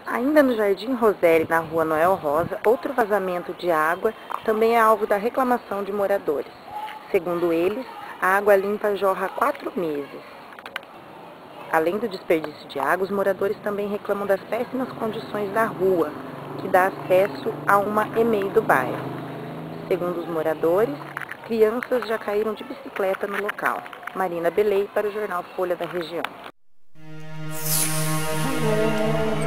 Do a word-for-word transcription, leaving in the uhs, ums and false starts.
Ainda no Jardim Roseli, na rua Noel Rosa, outro vazamento de água também é alvo da reclamação de moradores. Segundo eles, a água limpa jorra há quatro meses. Além do desperdício de água, os moradores também reclamam das péssimas condições da rua, que dá acesso a uma E M E I do bairro. Segundo os moradores, crianças já caíram de bicicleta no local. Marina Belei para o jornal Folha da Região.